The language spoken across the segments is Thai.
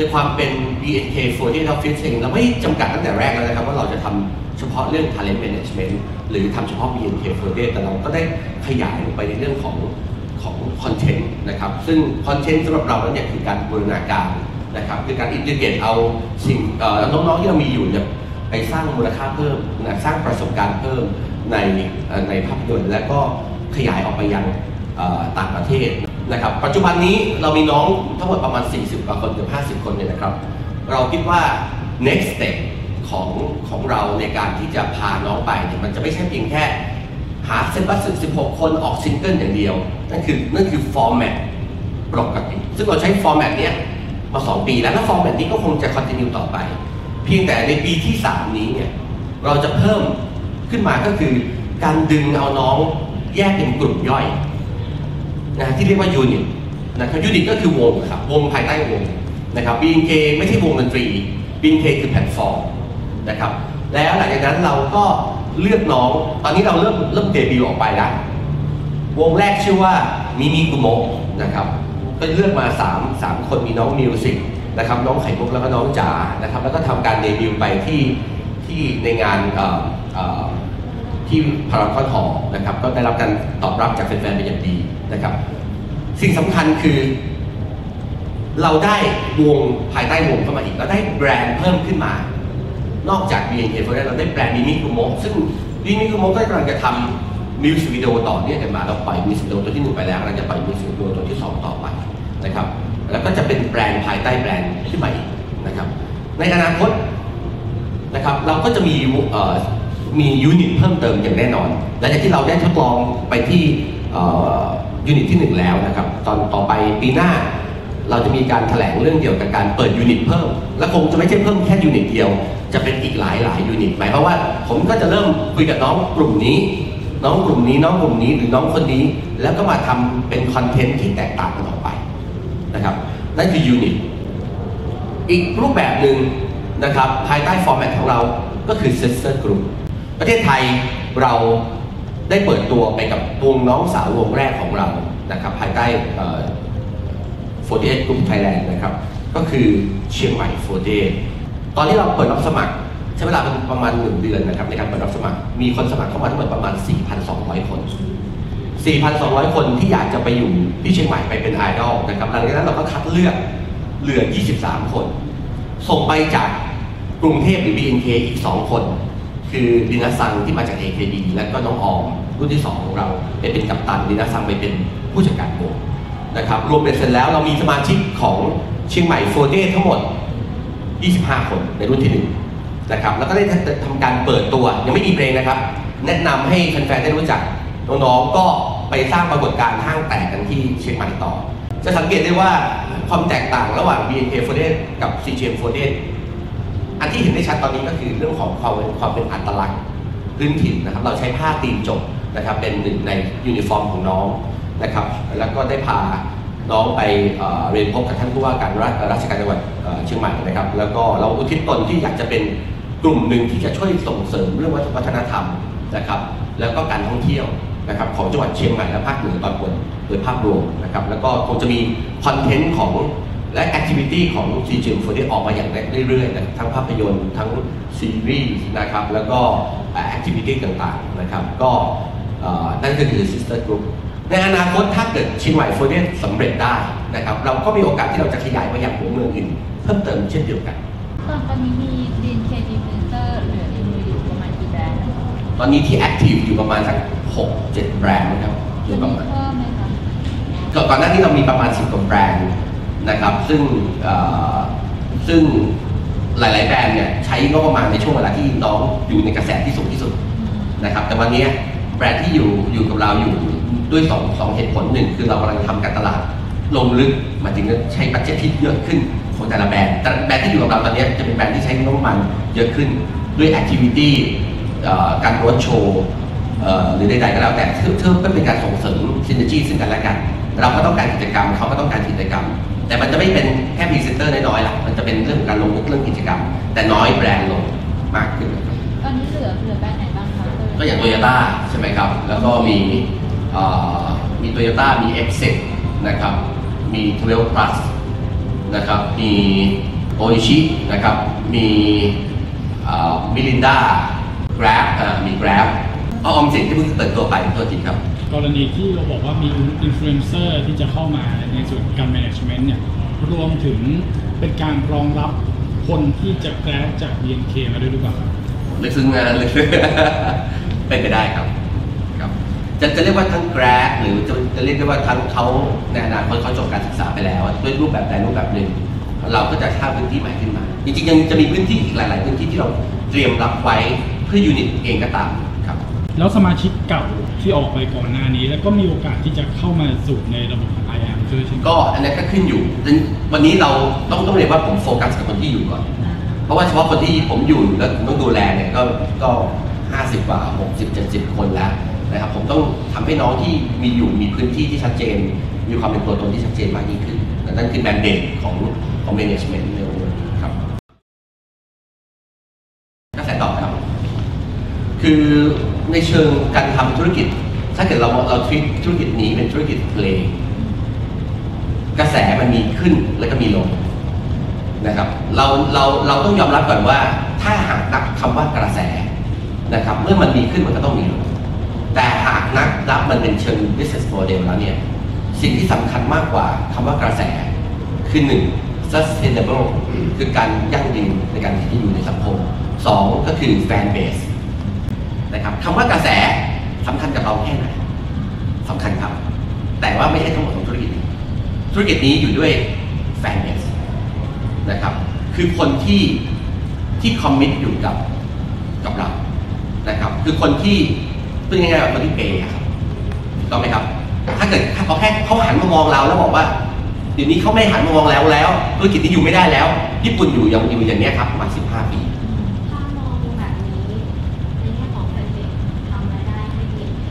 ในความเป็น BNK48 Office เองเราไม่จำกัดตั้งแต่แรกแล้วนะครับว่าเราจะทำเฉพาะเรื่อง Talent Management หรือทำเฉพาะ BNK48 แต่เราก็ได้ขยายลงไปในเรื่องของคอนเทนต์นะครับซึ่งคอนเทนต์สำหรับเราเนี่ยคือการบูรณาการนะครับคือการอินทิเกรตเอาสิ่งน้องๆที่เรามีอยู่เนี่ยไปสร้างมูลค่าเพิ่มนะสร้างประสบการณ์เพิ่มในภาพยนตร์และก็ขยายออกไปยังต่างประเทศนะครับปัจจุบันนี้เรามีน้องทั้งหมดประมาณ40กว่าคนเกือบ50คนเนี่ยนะครับเราคิดว่า next step ของเราในการที่จะพาน้องไปเนี่ยมันจะไม่ใช่เพียงแค่หาเซตบัส16คนออกซิงเกิลอย่างเดียวนั่นคือฟอร์แมตปกติซึ่งเราใช้ฟอร์แมตเนี้ยมา2 ปีแล้วฟอร์แมตนี้ก็คงจะคอนติเนียต่อไปเพียงแต่ในปีที่3นี้เนี่ยเราจะเพิ่มขึ้นมาก็คือการดึงเอาน้องแยกเป็นกลุ่มย่อยนะที่เรียกว่ายูนิตนะครับยูนิตก็คือวงครับวงภายใต้วงนะครับ BNK ไม่ใช่วงดนตรี BNK คือแพลตฟอร์มนะครับแล้วหลังจากนั้นเราก็เลือกน้องตอนนี้เราเริ่มเดบิวต์ออกไปแล้ววงแรกชื่อว่ามิมิกุโมะนะครับก็เลือกมา3คนมีน้องมิวสิกนะครับน้องไข่มุกแล้วก็น้องจ๋านะครับแล้วก็ทำการเดบิวต์ไปที่ในงานที่พารากอนฮอลล์นะครับก็ได้รับการตอบรับจากแฟนๆเป็นอย่างดีนะครับสิ่งสำคัญคือเราได้วงภายใต้วงเข้ามาอีกแล้วได้แบรนด์เพิ่มขึ้นมานอกจาก BNK48 เราได้แบรนด์มิมิกุโมะซึ่งมิมิกุโมะก็กำลังจะทำมิวสิกวิดีโอต่อเนื่องกันมาเราปล่อยมิวสิกวิดีโอตัวที่1ไปแล้วเราจะปล่อยมิวสิกวิดีโอตัวที่2ต่อไปนะครับแล้วก็จะเป็นแบรนด์ภายใต้แบรนด์ขึ้นมาอีกนะครับในอนาคตนะครับเราก็จะมียูนิตเพิ่มเติมอย่างแน่นอนและจากที่เราได้ทดลองไปที่ยูนิตที่1แล้วนะครับตอนต่อไปปีหน้าเราจะมีการแถลงเรื่องเกี่ยวกับการเปิดยูนิตเพิ่มและคงจะไม่ใช่เพิ่มแค่ยูนิตเดียวจะเป็นอีกหลายยูนิตหมายความว่าผมก็จะเริ่มคุยกับน้องกลุ่มนี้น้องกลุ่มนี้น้องกลุ่มนี้หรือน้องคนนี้แล้วก็มาทำเป็นคอนเทนต์ที่แตกต่างกันออกไปนะครับนั่นคือยูนิตอีกรูปแบบหนึ่งนะครับภายใต้ฟอร์แมตของเราก็คือ Sister Group ประเทศไทยเราได้เปิดตัวไปกับวงน้องสาววงแรกของเรานะครับภายใต้48 Group Thailand นะครับก็คือเชียงใหม่48ตอนที่เราเปิดรับสมัครใช้เวลาประมาณ1 เดือนนะครับในการเปิดรับสมัครมีคนสมัครเข้ามาทั้งหมดประมาณ 4,200 คน 4,200 คนที่อยากจะไปอยู่ที่เชียงใหม่ไปเป็นไอดอลนะครับหลังจากนั้นเราก็คัดเลือกเหลือ23 คนส่งไปจากกรุงเทพหรือ BNK อีก2 คนคือดินาซังที่มาจาก AKB และก็น้องออมรุ่นที่2ของเราไปเป็นกัปตันดินาซังไปเป็นผู้จัดการวงนะครับรวมเป็นเสร็จแล้วเรามีสมาชิกของเชียงใหม่48ทั้งหมด25 คนในรุ่นที่1นะครับแล้วก็ได้ทำการเปิดตัวยังไม่มีเพลงนะครับแนะนำให้แฟนๆได้รู้จักน้องๆก็ไปสร้างปรากฏการณ์ห้างแตกกันที่เชียงใหม่ต่อจะสังเกตได้ว่าความแตกต่างระหว่าง BNK48 กับ CGM48 อันที่เห็นได้ชัดตอนนี้ก็คือเรื่องของความเป็นอัตลักษณ์พื้นถิ่นนะครับเราใช้ผ้าตีนจกนะครับเป็นหนึ่งในยูนิฟอร์มของน้องนะครับแล้วก็ได้พาน้องไปเรียนพบกับท่านผู้ว่าการราชการจังหวัดเชียงใหม่นะครับแล้วก็เราอุทิศตนที่อยากจะเป็นกลุ่มหนึ่งที่จะช่วยส่งเสริมเรื่องวัฒนธรรมนะครับแล้วก็การท่องเที่ยวนะครับของจังหวัดเชียงใหม่และภาคเหนือตอนบนโดยภาพรวมนะครับแล้วก็คงจะมีคอนเทนต์ของและแอคทิวิตี้ของ CGM48 ออกมาอย่างเรื่อยๆนะทั้งภาพยนตร์ทั้งซีรีส์นะครับแล้วก็แอคทิวิตี้ต่างๆนะครับก็นั่นก็คือ Sister Group ในอนาคตถ้าเกิดเชียงใหม่48สำเร็จได้นะครับเราก็มีโอกาสที่เราจะขยายไปยังหัวเมืองอื่นเพิ่มเติมเช่นเดียวกันตอนนี้มี BNK Influencer เหลืออยู่ประมาณกี่แบรนด์ตอนนี้ที่แอคทีฟอยู่ประมาณสัก 6-7 แบรนด์นะครับจะมีเพิ่มไหมคะก่อนหน้านี้เรามีประมาณ10 กว่าแบรนด์นะครับซึ่งหลายๆแบรนด์เนี่ยใช้งบประมาณในช่วงเวลาที่น้องอยู่ในกระแสที่สูงที่สุดนะครับแต่วันนี้แบรนด์ที่อยู่กับเราอยู่ด้วย2เหตุผลหนึ่งคือเรากำลังทำการตลาดลงลึกหมายถึงใช้บัดเจ็ตที่เยอะขึ้นของแต่ละแบรนด์แต่แบรนด์ที่อยู่กับเราตอนนี้จะเป็นแบรนด์ที่ใช้งบประมาณเยอะขึ้นด้วยแอคทิวิตี้การรถโชว์หรือใดๆก็แล้วแต่เพื่อเป็นการส่งเสริมซินเนอร์จีซึ่งกันและกันเราก็ต้องการกิจกรรมเขาก็ต้องการกิจกรรมแต่มันจะไม่เป็นแค่พรีเซนเตอร์น้อยๆล่ะมันจะเป็นเรื่องการลงทุนเรื่องกิจกรรมแต่น้อยแบรนด์ลงมากขึ้นตอนนี้เหลือแบรนด์ไหนบ้างคะก็อย่างโตโยต้าใช่ไหมครับแล้วก็มีโตโยต้ามี X6 นะครับมี12 plus นะครับมีโออิชินะครับมีมิลินดาแกร็บมี Grab ออมสินที่เพิ่งเปิดตัวไปตัวจริงครับกรณีที่เราบอกว่ามีอินฟลูเอนเซอร์ที่จะเข้ามาในส่วนการ management เนี่ยรวมถึงเป็นการรองรับคนที่จะแกร็บจาก BNK มาด้วยหรือเปล่าลึกซึ้งงานเลยเป็นไปได้ครับจะเรียกว่าทั้ง Grab หรือจะเรียกได้ว่าทั้งเขาในอนาคตเขาจบการศึกษาไปแล้วด้วยรูปแบบใดรูปแบบหนึ่งเราก็จะสร้างพื้นที่ใหม่ขึ้นมาจริงๆยังจะมีพื้นที่อีกหลายๆพื้นที่ที่เราเตรียมรับไว้เพื่อยูนิตเองก็ตามครับแล้วสมาชิกเก่าที่ออกไปก่อนหน้านี้แล้วก็มีโอกาสที่จะเข้ามาสู่ในระบบของ IM ด้วยใช่ไหมก็อันนี้ก็ขึ้นอยู่วันนี้เราต้องเรียนว่าผมโฟกัสกับคนที่อยู่ก่อนเพราะว่าเฉพาะคนที่ผมอยู่แล้วผมต้องดูแลเนี่ยก็50 กว่า 60 70 คนแล้วนะครับผมต้องทำให้น้องที่มีพื้นที่ที่ชัดเจนมีความเป็นตัวตนที่ชัดเจนมากยิ่งขึ้นนั่นคือแมนเดตของ management ในวันนี้ครับกระแสตอบครับคือในเชิงการทำธุรกิจถ้าเกิดเราทรีตธุรกิจนี้เป็นธุรกิจเพลงกระแสมันมีขึ้นแล้วก็มีลงนะครับเราต้องยอมรับก่อนว่าถ้าหากนับคำว่ากระแสนะครับเมื่อมันมีขึ้นมันก็ต้องมีลงแต่หากนับมันเป็นเชิง business model แล้วเนี่ยสิ่งที่สำคัญมากกว่าคำว่ากระแสคือ1 sustainable คือการยั่งยืนในการที่อยู่ในสังคม2ก็คือ fan base นะครับคำว่ากระแสสำคัญกับเราแค่ไหนสำคัญครับแต่ว่าไม่ใช่ทั้งหมดของธุรกิจนี้อยู่ด้วย fan base นะครับคือคนที่คอมมิตอยู่กับเรานะครับคือคนที่เป็นยังไงแบบคนที่เปย์ครับถูกต้องไหมครับถ้าเกิดเขาแค่เขาหันมามองเราแล้วบอกว่าเดี๋ยวนี้เขาไม่หันมามองแล้วธุรกิจนี้อยู่ไม่ได้แล้วญี่ปุ่นอยู่อย่างนี้ครับประมาณ15 ปีถ้ามองแบบนี้ในแง่ของแฟนเพจทำรายได้ให้เพียง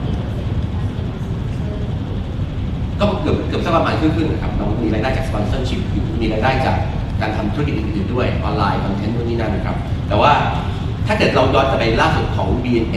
ก็เกือบสักประมาณครึ่งๆนะครับเรามีรายได้จากสปอนเซอร์ชิพมีรายได้จากการทำธุรกิจอื่นๆด้วยออนไลน์คอนเทนต์นู่นนี่นั่นนะครับแต่ว่าถ้าเกิดเราย้อนกลับไปล่าสุดของ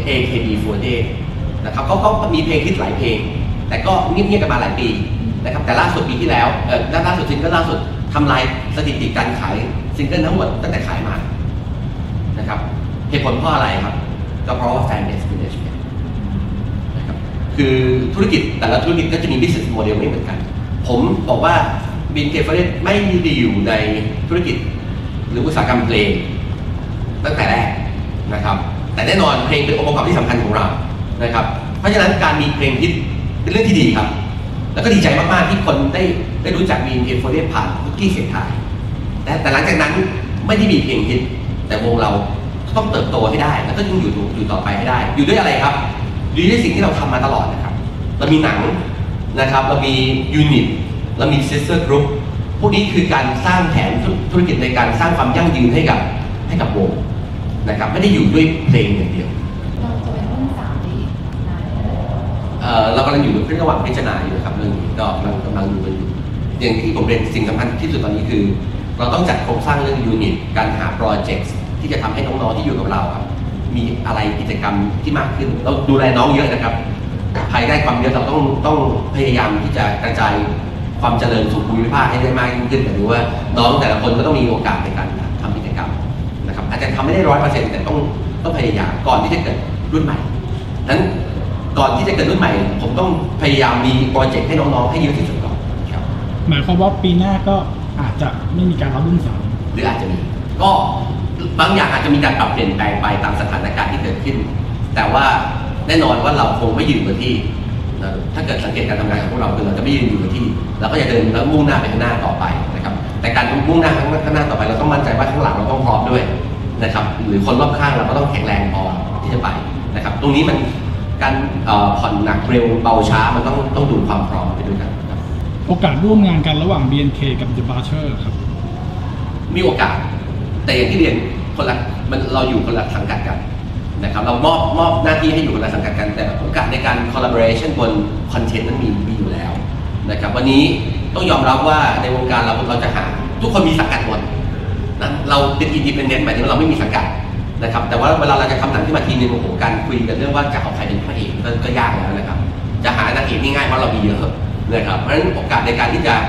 AKB48 นะครับเขามีเพลงฮิตหลายเพลงแต่ก็เงียบๆกันมาหลายปีนะครับแต่ล่าสุดปีที่แล้วล่าสุดซิงเกิลล่าสุดทำลายสถิติการขายซิงเกิลทั้งหมดตั้งแต่ขายมานะครับเหตุผลเพราะอะไรครับก็เพราะว่า fan base management นะครับคือธุรกิจแต่ละธุรกิจก็จะมี business model ไม่เหมือนกันผมบอกว่า BNK48 ไม่ได้อยู่ในธุรกิจหรืออุตสาหกรรมเพลงตั้งแต่แรกนะครับแต่แน่นอนเพลงเป็นองค์ประกอบที่สำคัญของเรานะครับเพราะฉะนั้นการมีเพลงฮิตเป็นเรื่องที่ดีครับแล้วก็ดีใจมากๆที่คนได้รู้จักBNK48ผ่านคุกกี้เสียงไทยแต่หลังจากนั้นไม่ได้มีเพลงฮิตแต่วงเราต้องเติบโตให้ได้แล้วก็ยังอยู่ต่อไปให้ได้อยู่ด้วยอะไรครับอยู่ด้วยสิ่งที่เราทำมาตลอดนะครับเรามีหนังนะครับเรามียูนิตเรามีซิสเตอร์กรุ๊ปพวกนี้คือการสร้างแผนธุรกิจในการสร้างความยั่งยืนให้กับวงนะครับไม่ได้อยู่ด้วยเพลงอย่างเดียวเราจะเป็นรุ่น3ดีเรากำลังอยู่ในระหว่างพิจารณาอยู่ครับเรื่องนี้ก็กำลังดูกันอยู่อย่างที่ผมเรียนสิ่งสำคัญที่สุดตอนนี้คือเราต้องจัดโครงสร้างเรื่องยูนิตการหาโปรเจกต์ที่จะทำให้น้องๆที่อยู่กับเราครับมีอะไรกิจกรรมที่มากขึ้นเราดูแลน้องเยอะนะครับภายใต้ความเยอะเราต้องพยายามที่จะกระจายความเจริญสู่ภูมิภาคให้ได้มากยิ่งขึ้นแต่ดูว่าน้องแต่ละคนก็ต้องมีโอกาสในการทำกิจกรรมนะครับอาจจะทำไม่ได้100%แต่ต้องพยายามก่อนที่จะเกิดรุ่นใหม่นั้นก่อนที่จะเกิดรุ่นใหม่ผมต้องพยายามมีโปรเจกต์ให้น้องๆให้เยอะที่สุดก่อนครับหมายความว่าปีหน้าก็อาจจะไม่มีการรับรุ่น 3หรืออาจจะมีก็บางอย่างอาจจะมีการปรับเปลี่ยนแปลงไปตามสถานการณ์ที่เกิดขึ้นแต่ว่าแน่นอนว่าเราคงไม่ยืนกับที่ถ้าเกิดสังเกตการทำงานของพวกเราคือเราจะไม่ยืนอยู่กับที่เราก็จะเดินแล้วมุ่งหน้าไปข้างหน้าต่อไปนะครับแต่การมุ่งหน้าข้างหน้าต่อไปเราต้องมั่นใจว่าข้างหลังเราต้องพร้อมด้วยนะครับหรือคนรอบข้างเราก็ต้องแข็งแรงพอที่จะไปนะครับตรงนี้มันการผ่อนหนักเร็วเบาช้ามันต้องดูความพร้อมไปด้วยกันครับโอกาสร่วมงานกันระหว่าง BNK กับ The Butcher ครับมีโอกาสแต่อย่างที่เรียนเราอยู่คนละสังกัดกันนะครับเรามอบหน้าที่ให้อยู่คนละสังกัดกันแต่โอกาสในการ collaboration บนคอนเทนต์นั้นมีอยู่แล้วนะครับวันนี้ต้องยอมรับว่าในวงการเราจะหาทุกคนมีสังกัดหมดนะเราเป็น independent หมายถึงว่าเราไม่มีสังกัดนะครับแต่ว่าเวลาเราจะทำหนังขึ้นมาทีนึงโอ้โหการคุยกันเรื่องว่าจะเอาใครเป็นพระเอกก็ยากแล้วนะครับจะหานางเอกนี่ง่ายเพราะเรามีเยอะนะครับเพราะฉะนั้นโอกาสในการที่จะ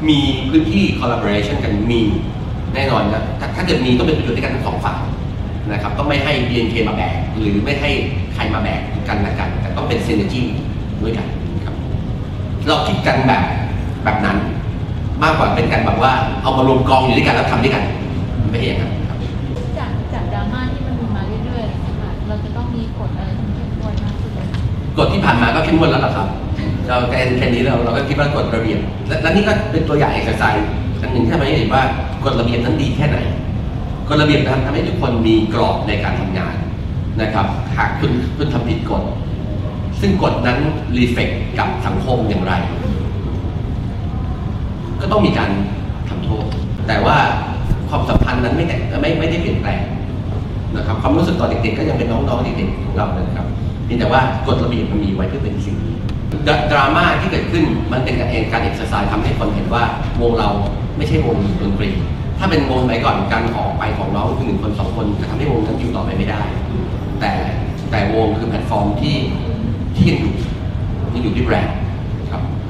มีพื้นที่ collaboration กันมีแน่นอนนะถ้าเกิดมีต้องเป็นประโยชน์ด้วยกันทั้งสองฝ่ายนะครับต้องไม่ให้ BNK มาแบกหรือไม่ให้ใครมาแบกกันและกันแต่ต้องเป็น synergy ด้วยกันครับเราคิดกันแบบนั้นมากกว่าเป็นการแบบว่าเอามารวมกองอยู่ด้วยกันแล้วทำด้วยกันไม่ใช่อย่างนั้นครับจากดราม่าที่มันมีมาเรื่อยๆนะคะเราจะต้องมีกฎอะไรที่เข้มข้นมากขึ้นเลยกฎที่ผ่านมาก็เข้มข้นแล้วล่ะครับเราแค่นี้เราก็คิดว่ากฎระเบียบและนี่ก็เป็นตัวอย่างเอกสารอันหนึ่งที่ทำให้เห็นว่ากฎระเบียบนั้นดีแค่ไหนกฎระเบียบทำให้ทุกคนมีกรอบในการทำงานนะครับหากคุณทำผิดกฎซึ่งกฎนั้นรีเฟกกับสังคมอย่างไรก็ต้องมีการทำโทษแต่ว่าความสัมพันธ์นั้นไม่ได้เปลี่ยนแปลงนะครับความรู้สึกตอนเด็กๆก็ยังเป็นน้องๆเด็กๆของเราเลยครับเพียงแต่ว่ากฎระเบียบมันมีไว้เพื่อเป็นสิ่งนี้ดราม่าที่เกิดขึ้นมันเป็นการเอ็กซ์ไซส์ทำให้คนเห็นว่าวงเราไม่ใช่วงดนตรีถ้าเป็นวงสมัยก่อนการออกไปของน้องคือ1 คน 2 คนจะทำให้วงนั้นอยู่ต่อไปไม่ได้แต่วงคือแพลตฟอร์มที่ยังอยู่ที่แบรนด์ครับ